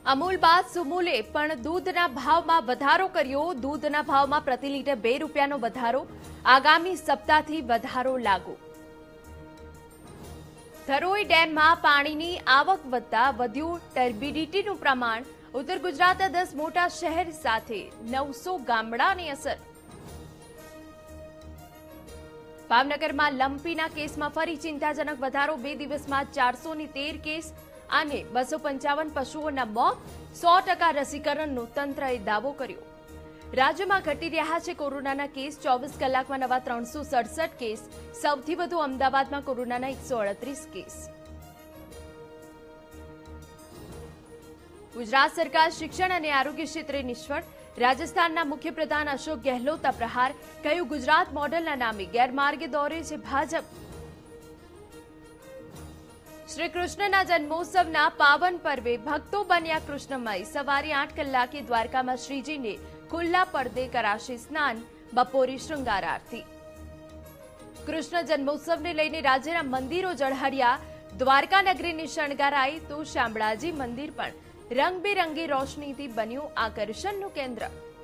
અમૂલ બાદ સુમૂલે પણ દૂધના ભાવમાં વધારો કર્યો। દૂધના ભાવમાં પ્રતિ લીટર 2 રૂપિયાનો વધારો। આગામી સપ્તાહથી વધારો લાગુ। ધરોઈ ડેમમાં પાણીની આવક વધતા વધ્યું ટર્બિડિટીનું પ્રમાણ। ઉત્તર ગુજરાતના 10 મોટા શહેર સાથે 900 ગામડાની અસર। ભાવનગરમાં લંપીના કેસમાં ફરી ચિંતાજનક વધારો। 2 દિવસમાં 413 કેસ અને 255 પશુઓના મોત। 100% રસીકરણનો તંત્રએ દાવો કર્યો। રાજ્યમાં ઘટી રહ્યા છે કોરોનાના કેસ। 24 કલાકમાં નવા 367 કેસ। સૌથી વધુ અમદાવાદમાં કોરોનાના 138 કેસ। ગુજરાત સરકાર શિક્ષણ અને આરોગ્ય ક્ષેત્રે નિષ્ફળ। રાજસ્થાનના મુખ્યપ્રધાન અશોક ગેહલોતના પ્રહાર। કહ્યું, ગુજરાત મોડલના નામે ગેરમાર્ગે દોરે છે ભાજપ। શ્રી કૃષ્ણના જન્મોત્સવના પાવન પર્વે ભક્તો બન્યા કૃષ્ણમય। સવારે 8 કલાકે દ્વારકામાં શ્રીજીને ખુલ્લા પડદે કરાશે સ્નાન। બપોરે શૃંગાર આરતી। કૃષ્ણ જન્મોત્સવને લઈને રાજ્યના મંદિરો ઝળહળ્યા। દ્વારકા નગરીને શણગારાઈ તો શામળાજી મંદિર પણ રંગબેરંગી રોશનીથી બન્યું આકર્ષણનું કેન્દ્ર।